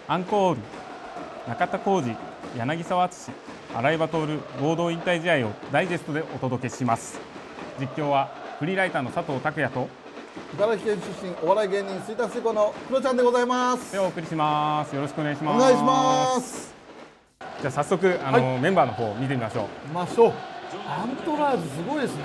アンコール、中田浩二、柳沢敦、新井渉合同引退試合をダイジェストでお届けします。実況はフリーライターの佐藤拓也と茨城県出身お笑い芸人吹田水子のクロちゃんでございます。 でお送りします。よろしくお願いします。 お願いします。 じゃあ早速メンバーの方を見てみましょう。 アントラーズすごいですね。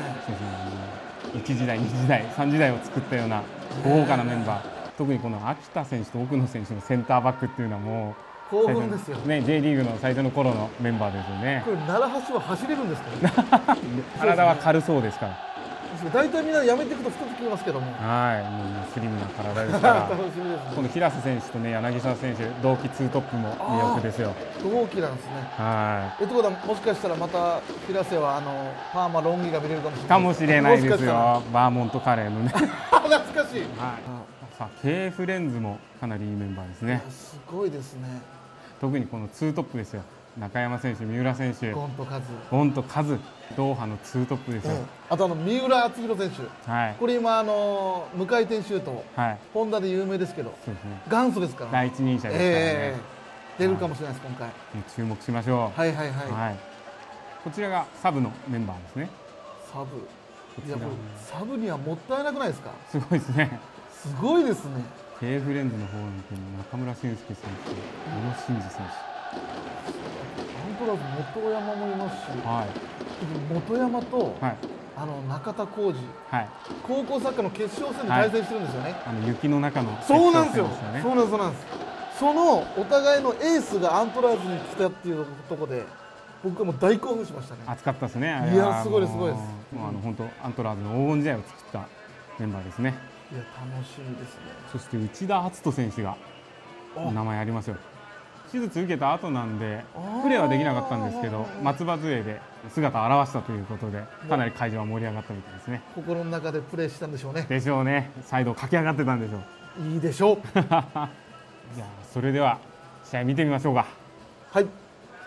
1時代、2時代、3時代を作ったような豪華なメンバー。特にこの秋田選手と奥野選手のセンターバックっていうのはもう興奮ですよね。J リーグの最初の頃のメンバーですよね。 これ奈良橋は走れるんですかね。 体は軽そうですから。 大体みんなやめていくと太ってきますけども。 はい、もうスリムな体ですから。 楽しみですね。 この平瀬選手とね柳沢選手同期ツートップも魅力ですよ。 同期なんですね。 はい。 ということはもしかしたらまた平瀬はパーマロン毛が見れるかもしれない。 かもしれないですよ。バーモントカレーのね。 懐かしい。 はい。さあ KF レンズもかなりいいメンバーですね。 すごいですね。 特にこのツートップですよ。中山選手、三浦選手、 ゴンとカズ、 ドーハのツートップですよ。 あと三浦篤弘選手、はい、これ今無回転シュート、はい、ホンダで有名ですけど、そうですね、元祖ですから、 第一人者ですからね、 出るかもしれないです今回。 注目しましょう。 はい。 こちらがサブのメンバーですね。 サブ、いやこれサブにはもったいなくないですか。 すごいですね。 すごいですね。 KF レンズの方に中村俊輔選手、小野伸二選手。 アントラーズ本山もいますし、はい、本山と、はい、中田浩二、はい、高校サッカーの決勝戦で対戦してるんですよね。 雪の中の決勝戦ですよね。 そうなんです。そのお互いのエースがアントラーズに来たっていうところで僕はもう大興奮しましたね。 熱かったですね。 いやすごいです。 もう本当アントラーズの黄金試合を作ったメンバーですね。 いや楽しみですね。 そして内田篤人選手が名前ありますよ。手術受けた後なんでプレーはできなかったんですけど松葉杖で姿を現したということでかなり会場は盛り上がったみたいですね。 心の中でプレーしたんでしょうね。 でしょうね。サイドを駆け上がってたんでしょう。 いいでしょう。 じゃあそれでは試合見てみましょうか。 はい。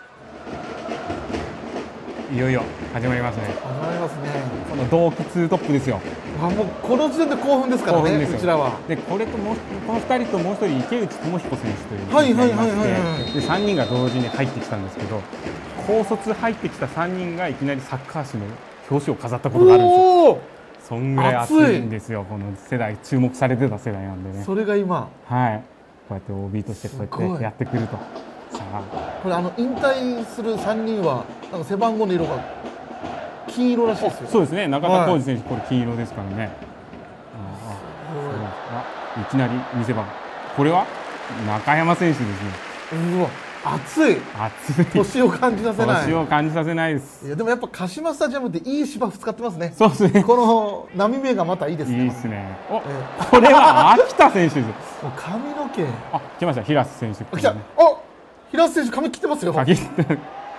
いよいよ始まりますね。 始まりますね。 この同期ツートップですよ。 もうこの時点で興奮ですからね。こちらは。 でこの2人ともう1人池内智彦選手というのがいましてで3人が同時に入ってきたんですけど高卒入ってきた3人がいきなりサッカー誌の表紙を飾ったことがあるんですよ。そんぐらい熱いんですよ。この世代注目されてた世代なんでね。 それが今はいこうやって OB としてこうやってやってくると。さあこれ引退する3人はなんか背番号の色が金色らしいですよ。 そうですね。中田浩二選手これ金色ですからね。いきなり見せ場。これは中山選手ですね。 うわ熱い。年を感じさせない。 年を感じさせないです。 いやでもやっぱ鹿島スタジアムっていい芝生使ってますね。 そうですね。 この波目がまたいいですね。 いいですね。これは秋田選手です。 もう髪の毛。 来ました平瀬選手。 来た。平瀬選手髪切ってますよ。ロン毛じゃない。 今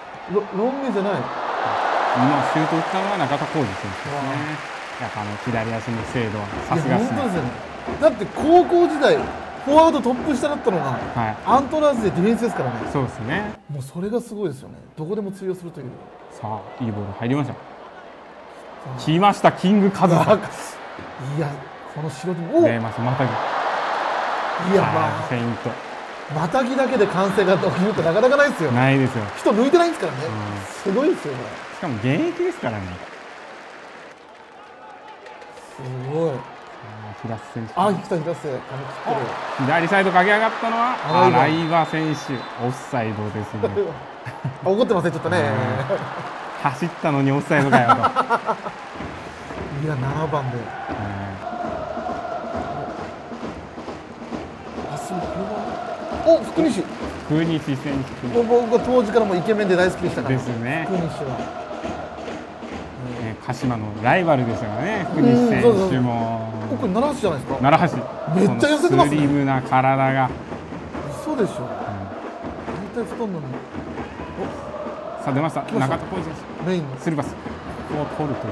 シュート打ったのは中田浩二選手ですね。やっぱ左足の精度はさすがですね。 本当ですよね。だって高校時代フォワードトップ下だったのが、アントラーズでディフェンスですからね。 そうですね。 もうそれがすごいですよね。どこでも通用するという。 さあいいボール入りました。来ましたキングカズさん。いやこの白で出ますまたぎ。 いやまあフェイント。 またぎだけで完成が起きるってなかなかないですよ。 ないですよ。 人抜いてないんですからね。すごいですよね。 しかも現役ですからね。 すごい。 平瀬選手。 来た平瀬。 左サイド駆け上がったのは新井場選手。オフサイドですね。 怒ってませんちょっとね。 走ったのにオフサイドかよと。 いや7番で。福西選手。 僕は当時からもイケメンで大好きでしたから。 ですね。 福西は鹿島のライバルですよね。福西選手も。 これ奈良橋じゃないですか。 奈良橋。 めっちゃ痩せてますね。 スリムな体が。 そうでしょ。大体太んのに。 さあ出ました。中田浩二選手。 メインのスルーパス。ここを取るという。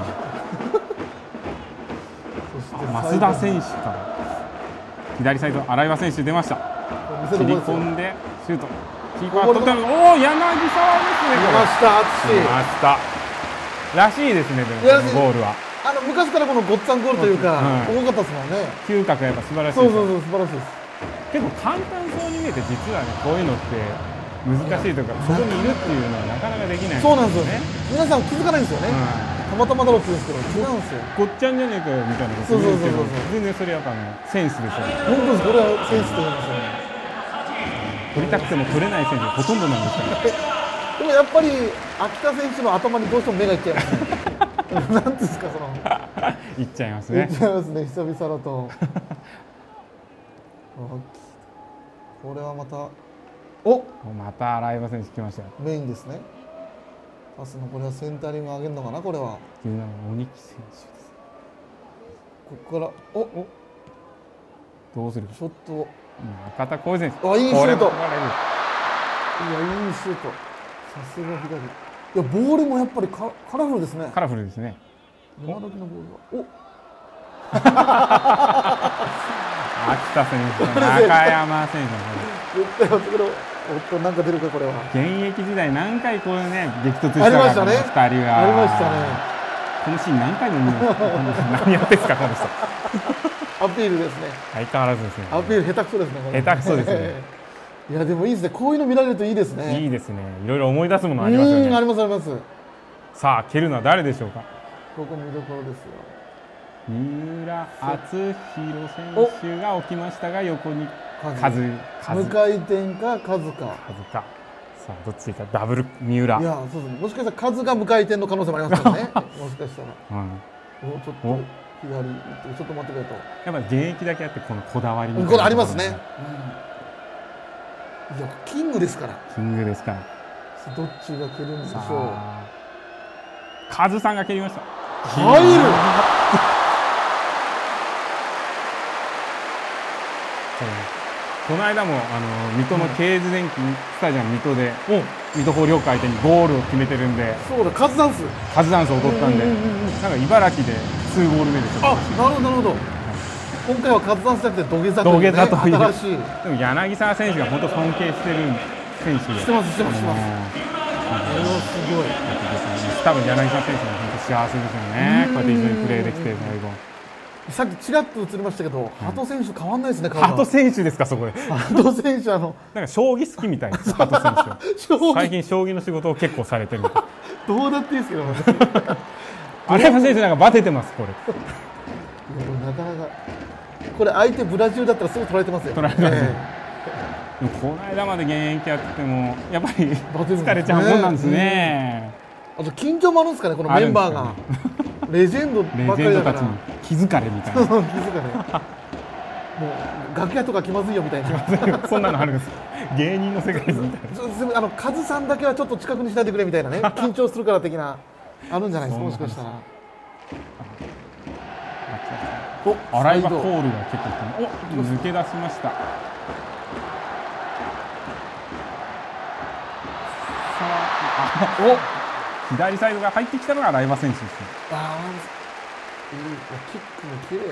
増田選手から左サイド新井選手出ました。切り込んでシュート。キーパー取ったの。おお柳沢ですね。 出ました。熱い。 出ました。らしいですね。でもゴールは。 昔からこのごっつぁんゴールというか、多かったですもんね。 嗅覚がやっぱ素晴らしい。 そう素晴らしいです。 結構簡単そうに見えて、実はねこういうのって難しいとか、そこにいるっていうのはなかなかできない。 そうなんですよね。皆さん気づかないんですよね。たまたまだろうって言うんですけど、違うんですよ。 ごっちゃんじゃねえかよみたいなこと言うんですけど、全然それやっぱねセンスですよね。 本当です。これはセンスと言いますよね。 取りたくても取れない選手がほとんどなんですから。 でもやっぱり秋田選手の頭にどうしても目がいっちゃいますね。なんですかその。 いっちゃいますね。 いっちゃいますね。久々だと。これはまた。お。 またライバ選手来ましたよ。 メインですね。パスのこれはセンタリング上げるのかなこれは。 鬼木選手です。 ここからどうする。 ちょっと。 中田浩二選手。 あ、いいシュート。いや、いいシュート。さすが左。いや、ボールもやっぱりカラフルですね。 カラフルですね。 今時のボールは。 秋田選手、中山選手。 絶対おっと、なんか出るか、これは。 現役時代、何回こうね、激突したありましたね。 2人は。 ありましたね。 このシーン、何回も見ました。何やってんすか、この人。 アピールですね。 相変わらずですね。 アピール下手くそですね。 下手くそですね。 いや、でもいいですね。こういうの見られるといいですね。 いいですね。いろいろ思い出すものありますよね。 ありますあります。 さあ、蹴るのは誰でしょうか。 ここ見どころですよ。 三浦篤弘選手が起きましたが、横に無回転か数か。 さあ、どっちかダブル三浦。 いや、そうですね。もしかしたら数が無回転の可能性もありますからね。もしかしたら。ちょっと左、ちょっと待ってくれと。 やっぱり現役だけあって、このこだわりこれありますね。いや、キングですから。 キングですから。 どっちが蹴るんでしょう。 カズさんが蹴りました。 入る。 この間も水戸のケーズ電機スタジアム水戸で水戸豊岡相手にゴールを決めてるんで、 そうだ、カズダンスを踊ったんで、なんか茨城で2ゴール目でしょ。 あ、なるほどなるほど。今回はカズダンスじゃなくて土下座というね、新しい。 でも柳沢選手が本当尊敬してる選手で。 してますしてます。すごい。 多分柳沢選手も本当幸せですよね。こうやって一緒にプレーできて最後。 さっきちらっと映りましたけど、鳩選手変わんないですね。 鳩選手ですか、そこで。 鳩選手なんか将棋好きみたいです。鳩選手。最近将棋の仕事を結構されてる。 どうだっていいですけど。 有山選手なんかバテてます、これ。 なかなか。これ相手ブラジルだったらすぐ取られてますよ。 取られてます。でもこの間まで現役やってもやっぱり疲れちゃうもんなんですね。 あと緊張もあるんですかね、このメンバーが。レジェンドばっかりだから。 気づかれみたいな。 気づかれ。もう楽屋とか気まずいよみたいな。 そんなのあるんです。芸人の世界ですみたいな。 カズさんだけはちょっと近くにしないでくれみたいなね。緊張するから的なあるんじゃないですか、もしかしたら。 洗い場コールが結構抜け出しました。左サイドが入ってきたのが洗い場選手ですね。 キックも綺麗。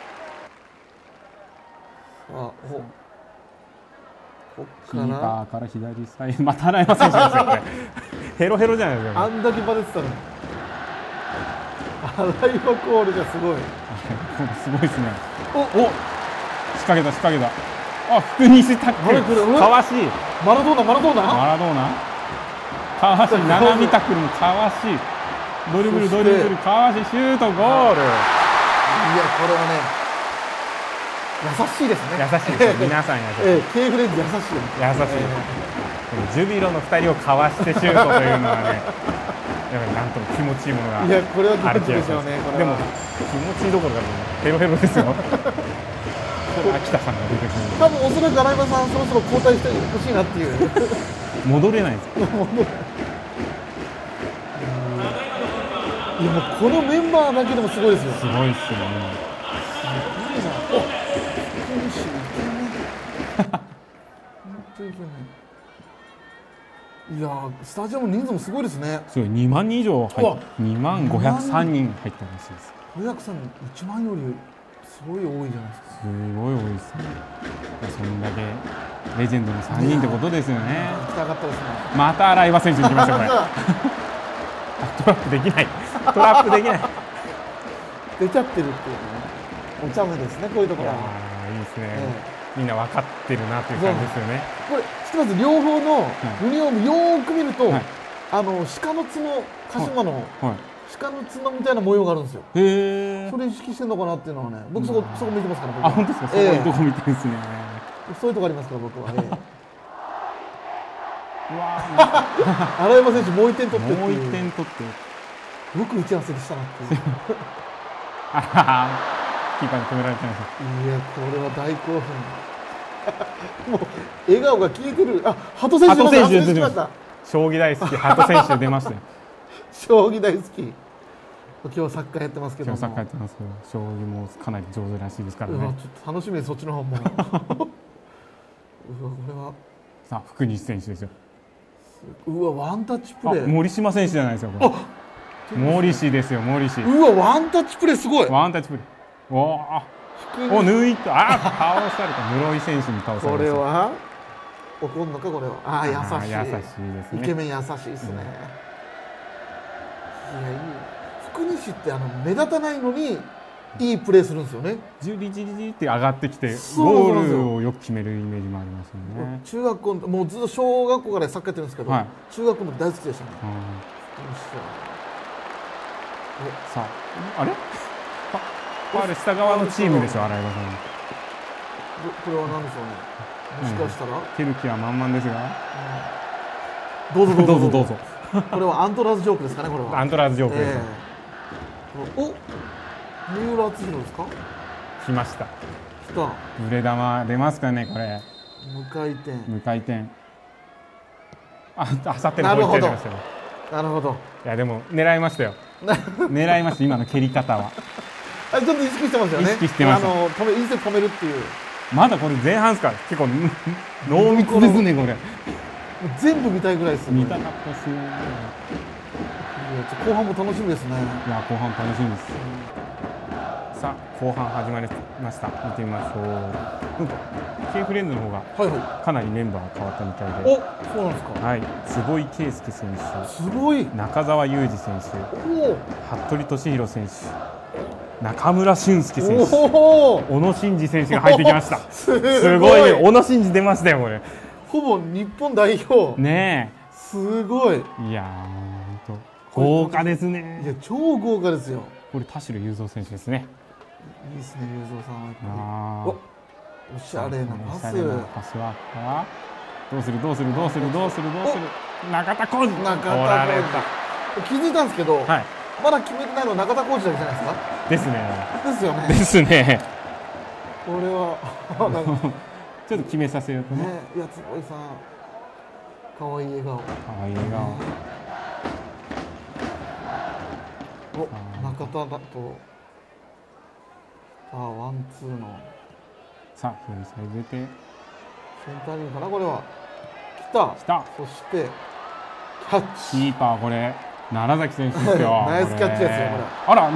キーパーから左サイド、また洗い場選手ですよね。ヘロヘロじゃないですか。 あんだけバレてたのに。洗い場コールがすごい。 すごいですね。仕掛けた仕掛けた。あ、福西タックル。かわしい。 マラドーナ。 かわしい。長見タックルもかわしい。ドリブルかわしい。シュートゴール。いや、 これはね。優しいですね。 優しいです。皆さん優しい。 Kフレンズ優しい。 ジュビロの2人をかわしてシュートというのはね、やっぱりなんとも気持ちいいものがある気がします。でも気持ちいいどころかヘロヘロですよ。秋田さんが出てくる。 多分おそらく洗い場さんそろそろ交代してほしいなっていう。 戻れないです。 いやもうこのメンバーだけでもすごいですよ。 すごいですよね。 いやスタジアム人数もすごいですね。 すごい2万人以上入って、2万503人入ってます。 503人、1万よりすごい多いじゃないですか。 すごい多いですね。そんだけレジェンドの3人ってことですよね。 行きたかったですね。 また洗い場選手に来ましたこれ。トラップできない。トラップできない。 出ちゃってるっていうね。お茶目ですね、こういうところは。 いいですね。 みんな分かってるなという感じですよね。 これ知ってます？両方のユニフォームよーく見ると、鹿の角、鹿島の鹿の角みたいな模様があるんですよ。へえ。それ意識してるのかなっていうのはね、僕そこ見てますから。 あ、本当ですか。そういうとこ見てるんですね。 そういうとこありますから僕は。うわー、荒山選手もう1点取ってもう1点取ってよく打ち合わせでしたなっていう。 キーパーに止められちゃいました。 いや、これは大興奮。もう笑顔が消えてる。あ、鳩選手出てました。 将棋大好き鳩選手出ましたよ。 将棋大好き。今日はサッカーやってますけども。 今日サッカーやってますけど、将棋もかなり上手らしいですからね。 ちょっと楽しみです、そっちの方も。うわ、これは。 さあ、福西選手ですよ。 うわ、ワンタッチプレー。 森島選手じゃないですよ。これ森氏ですよ、森氏。 うわ、ワンタッチプレーすごい。 ワンタッチプレー。お抜いた。倒された。室井選手に倒された。 これは怒るのか、これは。優しい。 優しいですね。 イケメン優しいですね。いや、いい。福西って目立たないのにいいプレーするんですよね。 じりじりじりって上がってきてゴールをよく決めるイメージもありますよね。 中学校もうずっと小学校からサッカーやってるんですけど、中学校も大好きでしたね。 さあ、あれ？あれ下側のチームでしょ、荒山さん。 これは何でしょうね。もしかしたら蹴る気は満々ですが、 どうぞどうぞどうぞ。 これはアントラーズジョークですかね。これはアントラーズジョークです。 お、三浦敦弘ですか？ 来ました。 来た。 ブレ玉出ますかね、これ。 無回転。 無回転。あさっての方行っちゃいましたよ。 なるほど。 いやでも狙いましたよ。狙いました、今の蹴り方は。 ちょっと意識してますよね。 意識してます。 いい線止めるっていう。 まだこれ前半ですから、結構濃密ですね、これ。 全部見たいぐらいですよ。 見たかったですね。 後半も楽しみですね。 いや、後半楽しみです。さあ、後半始まりました。見てみましょう。Kフレンズの方がかなりメンバー変わったみたいで。 お、そうなんですか。 はい、坪井圭介選手、 すごい。 中澤佑二選手、服部俊博選手、中村俊輔選手、小野伸二選手が入ってきました。すごい、小野伸二出ましたよ、これ。 ほぼ日本代表。 ねえ。 すごい。 いやー、豪華ですね。 いや、超豪華ですよ。 これ田代雄三選手ですね。 いいですね、雄三さんは。おしゃれなパス。 パスワークから。どうする。中田浩二。 中田浩二。気づいたんですけど。まだ決めてないのは中田浩二だけじゃないですか。 ですね。 ですよね。 ですね。 これはちょっと決めさせようとね。 いや、坪井さん。可愛い笑顔。 可愛い笑顔。 中田だと。ワンツーの。 さあ、左サイド出て。 センターリングかな、これは。来た。そして。キャッチ。 キーパー、これ。楢崎選手ですよ。 ナイスキャッチですよ、これ。 あら、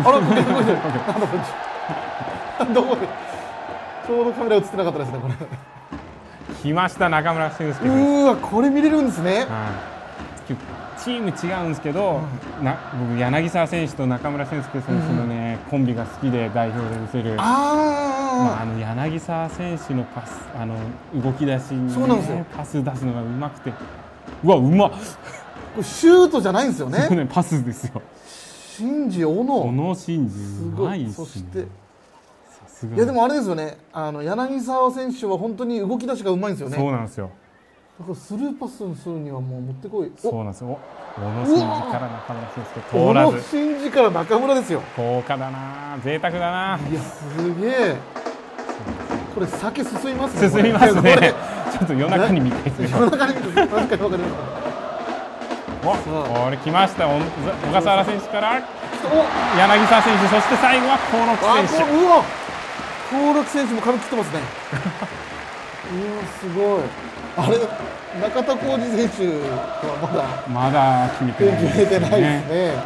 どこで。ちょうどカメラ映ってなかったですね、これ。 来ました、中村俊輔。 うわ、これ見れるんですね。 チーム違うんですけど、僕柳沢選手と中村俊輔選手のね、コンビが好きで代表で見せる。柳沢選手のパス、動き出しにパス出すのがうまくて。うわ、うまっ。 シュートじゃないんですよね。 パスですよ。 新次小野伸二、うまいですね。 そして。いやでもあれですよね。柳沢選手は本当に動き出しがうまいんですよね。 そうなんですよ。 だからスルーパスにするにはもう持ってこい。 そうなんですよ。小野伸二から中村俊輔通らず。 小野伸二から中村ですよ。 豪華だな、贅沢だな。 いや、すげえ。これ酒進みますね。進みますね。ちょっと夜中に見たいですね。 夜中に見たい。確かにわかります。 これ来ました。小笠原選手から柳沢選手、そして最後は興梠選手。 興梠選手も髪切ってますね。すごい。あれ、中田浩二選手はまだ決めてないですね。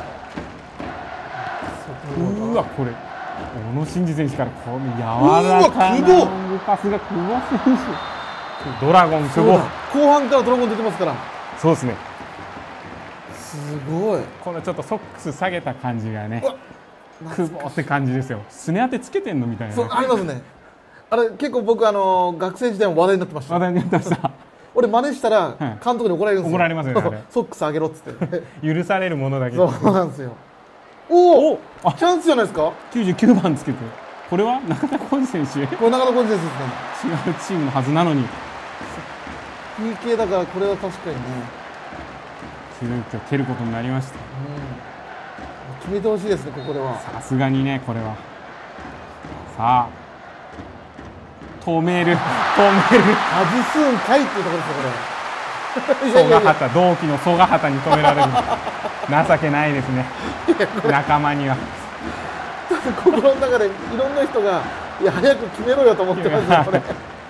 うわ、これ小野伸二選手からこの柔らかなロングパスが久保選手。ドラゴン久保。 後半からドラゴン出てますから。 そうですね。 すごい。 このちょっとソックス下げた感じがね、久保って感じですよ。すね当てつけてんのみたいな。 そうありますね。 あれ結構僕学生時代も話題になってました。 話題になってました。 俺真似したら監督に怒られるんですよ。 怒られますよね。 ソックス上げろっつって。 許されるものだけ。 そうなんですよ。おお、チャンスじゃないですか。 99番つけて。これは中田浩二選手。 これ中田浩二選手ですね。違うチームのはずなのに。 PK だからこれは確かにね。 急遽蹴ることになりました。 決めてほしいですね、ここでは。 さすがにね、これは。さあ。止める。 外すんかいっていうところですよ、これ。 曽我畑、同期の曽我畑に止められる。情けないですね。仲間には。 心の中でいろんな人が、いや、早く決めろよと思ってますよ、これ。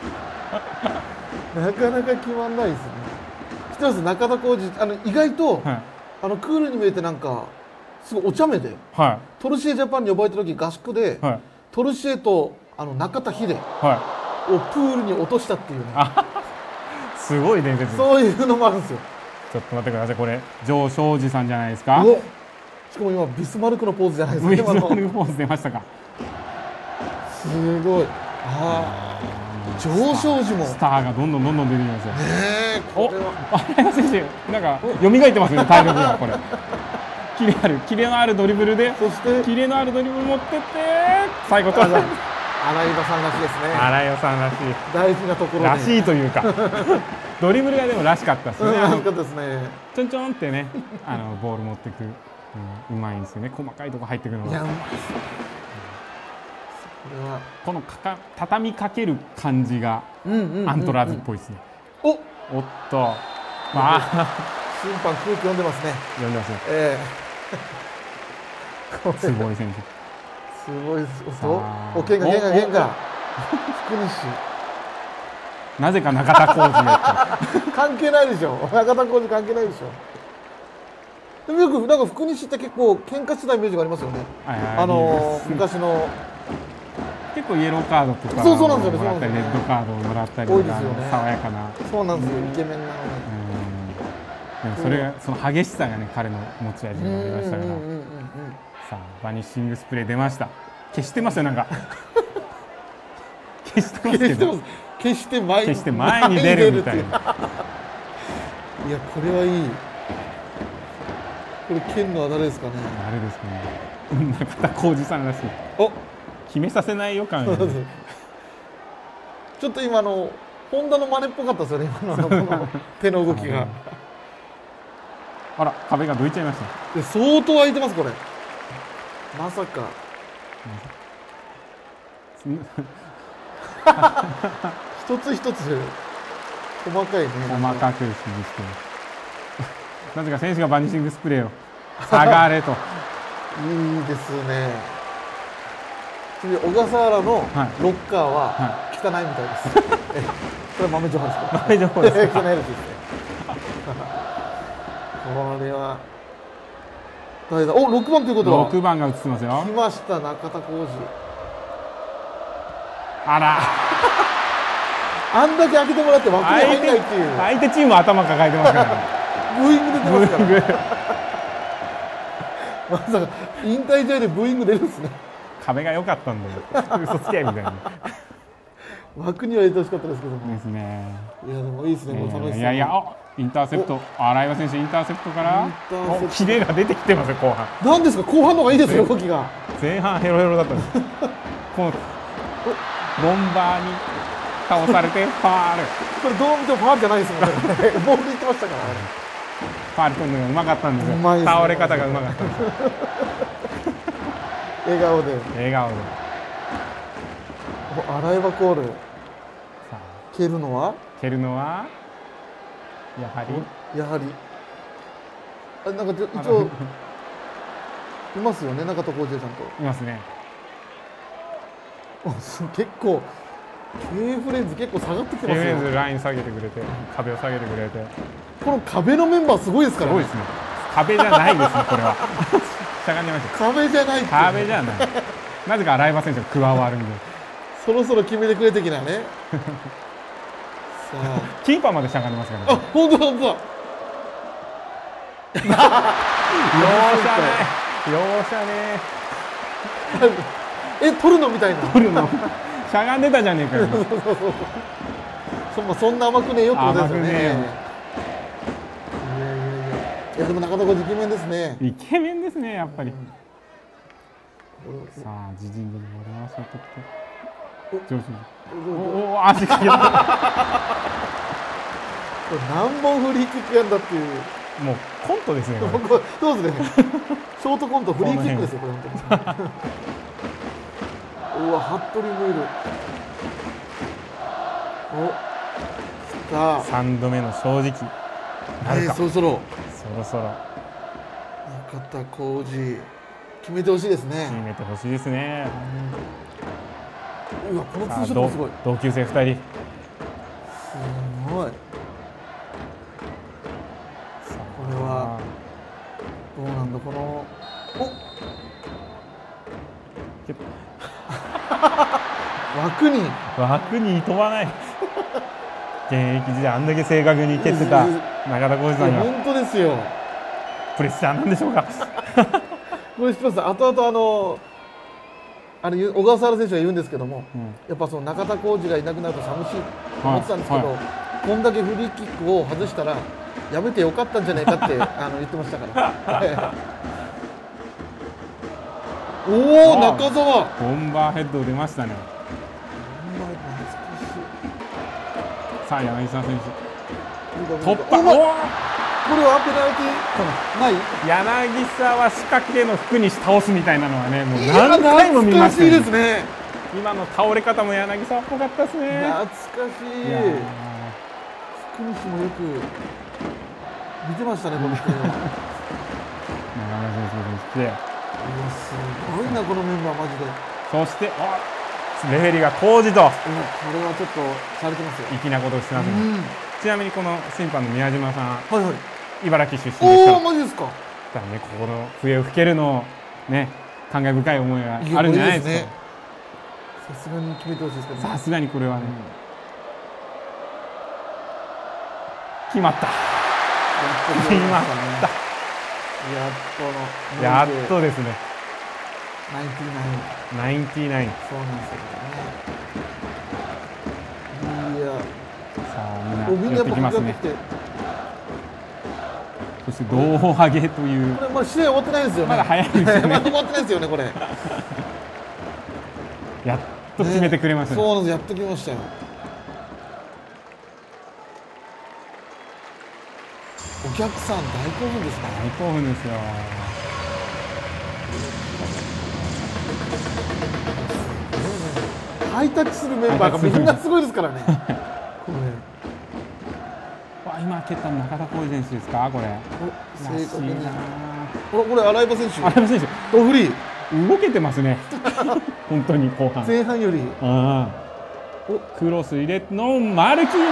なかなか決まんないですね。知ってます、中田浩二、意外と、クールに見えてなんか、すごいお茶目で、トルシエジャパンに呼ばれた時合宿で、トルシエと中田秀をプールに落としたっていうね。 すごい伝説。 そういうのもあるんですよ。 ちょっと待ってください、これ城彰二さんじゃないですか。 しかも今ビスマルクのポーズじゃないですか。 ビスマルクポーズ出ましたか。 すごい。城彰二もスターがどんどん出てきますよ。 これは新山選手なんか蘇ってますよね、体力がこれ。キレのあるドリブルで、そしてキレのあるドリブル持ってって最後と。 新井さんらしいですね。 新井さんらしい。 大事なところらしいというか、ドリブルがでもらしかったですね。 らしかったですね。 ちょんちょんってね、ボール持ってく、うまいんですよね。細かいとこ入ってくるのが。いや、うまいです。この畳みかける感じがアントラーズっぽいですね。おっと、 審判空気読んでますね。 読んでますね。すごい選手。 すごいです。お、喧嘩。福西。 なぜか中田浩二関係ないでしょ。中田浩二関係ないでしょ。でもよくなんか福西って結構喧嘩してたイメージがありますよね。昔の。 結構イエローカードとかそうなんですよね。 もらったりレッドカードをもらったり多いですよね。 爽やかな。 そうなんですよ。イケメンなのに。 でもそれがその激しさがね彼の持ち味になりましたから。さあバニッシングスプレー出ました。消してますよなんか。消してますけど。 消して前に出るみたいな。いやこれはいい。これ剣のあだれですかね。 あれですね。中田浩二さんらしい。お、決めさせない予感。 ちょっと今本田の真似っぽかったですよね。今の手の動きが。 あら壁がどいちゃいました。 相当空いてますこれ。まさか。一つ一つ細かいね。 細かく指示して。なぜか選手がバニシングスプレーを下がれと。 いいですね。次小笠原のロッカーは汚いみたいです。これ豆情報ですか。 豆情報です。 汚いらしいですね。これは。お、6番ということは。 6番が映ってますよ。 来ました中田浩二。 あら。 あんだけ開けてもらって枠に入んないっていう。 相手チーム頭抱えてますからね。 ブーイング出てますから。まさか引退試合でブーイング出るんですね。 壁が良かったんで嘘つけみたいな。 枠には入れてほしかったですけども。 ですね。 いやでもいいですね。楽しそう。 いやインターセプト、新井選手インターセプトからキレが出てきてますよ後半。 なんですか後半の方がいいですよ動きが。 前半ヘロヘロだったんです。このボンバーに倒されてファール。 これどう見てもファールじゃないですもんね。ボールいってましたから。 ファール取るのがうまかったんですよ。倒れ方がうまかったんです。 笑顔で。 笑顔で。 洗い場コール。蹴るのはやはり。 なんか一応いますよね中田浩二ちゃんと。 いますね。 結構 K フレンズ結構下がってきてますよ。 K フレンズライン下げてくれて壁を下げてくれて。 この壁のメンバーすごいですからね。 すごいですね。壁じゃないですねこれは。しゃがんでました。 壁じゃない。 壁じゃない。なぜか新井選手が加わるんで。 そろそろ決めてくれ的なね。 さあキーパーまでしゃがんでますからね。 あ、本当だ。 容赦ね。 取るのみたいな。 取るの。 しゃがんでたじゃねえかよ。 そんな甘くねえよってことですよね。 甘くねえよ。 いやでも中田浩二イケメンですね。 イケメンですねやっぱり。さあ自陣でボール回しを取って上手に。お足かけた。 何本フリーキックやんだっていう。 もうコントですね。 そうですね。ショートコントフリーキックですよこれ本当に。うわ服部もいる。お、さあ 3度目の正直なるか。 そろそろ中田浩二決めてほしいですね。 決めてほしいですね。 うわこのツーショットもすごい。 同級生2人。 すごい。これはどうなんだこの。 枠に飛ばない。現役時代あんだけ正確に蹴ってた中田浩二さんが本当ですよ。 プレッシャーなんでしょうか。 これ知ってます。後々小笠原選手が言うんですけども、やっぱその中田浩二がいなくなると寂しいと思ってたんですけど、こんだけフリーキックを外したらやめてよかったんじゃないかって言ってましたから。おお中澤ボンバーヘッド出ましたね。さあ柳沢選手突破。これはペナルティない。 柳沢は仕掛けの服に倒すみたいなのはねもう何回も見ましたね。 懐かしいですね。 今の倒れ方も柳沢っぽかったですね。 懐かしい。福西もよく見てましたねこの人。中村選手に来て。 すごいなこのメンバーマジで。 そしてレフェリーが浩二と、これはちょっとされてますよ。 粋なことをしてますね。ちなみにこの審判の宮島さん、茨城出身ですから。 マジですか。 だからねここの笛を吹けるのね感慨深い思いがあるんじゃないですか。 さすがに決めてほしいですけど。 さすがにこれはね。決まった。決まった。やっとですね。 99。 そうなんですよね。 いや。 さあみんな寄ってきますね。そして胴上げという。 これまだ試合終わってないですよね。 まだ早いですよね。 まだ終わってないですよねこれ。 やっと決めてくれましたね。 そうなんです。やっと決めましたよ。お客さん大興奮ですね。 大興奮ですよ。 ハイタッチするメンバーがみんなすごいですからね。 今蹴った中田浩二選手ですかこれ。 正確に。これ荒井選手。 荒井選手。 ドフリー。動けてますね。本当に後半。 前半より。 クロス入れのマルキーノ。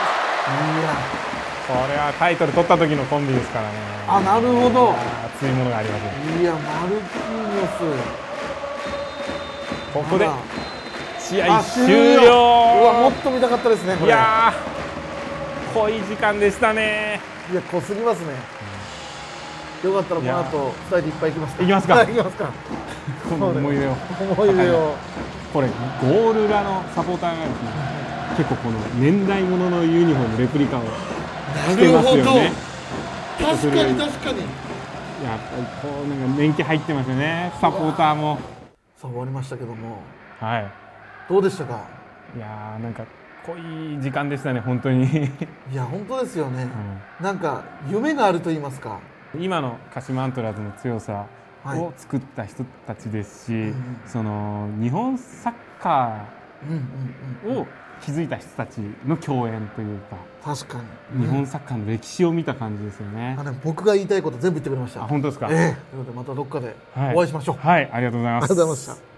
これはタイトル取った時のコンビですからね。 なるほど。 熱いものがありますね。 いやマルキーノス。 ここで試合終了。 もっと見たかったですね。 いやー濃い時間でしたね。 いや濃すぎますね。よかったらこの後2人でいっぱい行きますか。 行きますか。 行きますか。 この思い出を。これゴール裏のサポーターがですね結構この年代物のユニフォームレプリカをしてますよね。 確かに確かに。 やっぱりこうなんか年季入ってますよねサポーターも。 さあ終わりましたけども。 はい。 どうでしたか。 いやーなんか濃い時間でしたね本当に。 いや本当ですよね。なんか夢があると言いますか。 今の鹿島アントラーズの強さを作った人たちですし、その日本サッカーを築いた人たちの共演というか。 確かに。日本サッカーの歴史を見た感じですよね。 僕が言いたいこと全部言ってくれました。 本当ですか。 ということでまたどっかでお会いしましょう。 はい、ありがとうございます。 ありがとうございました。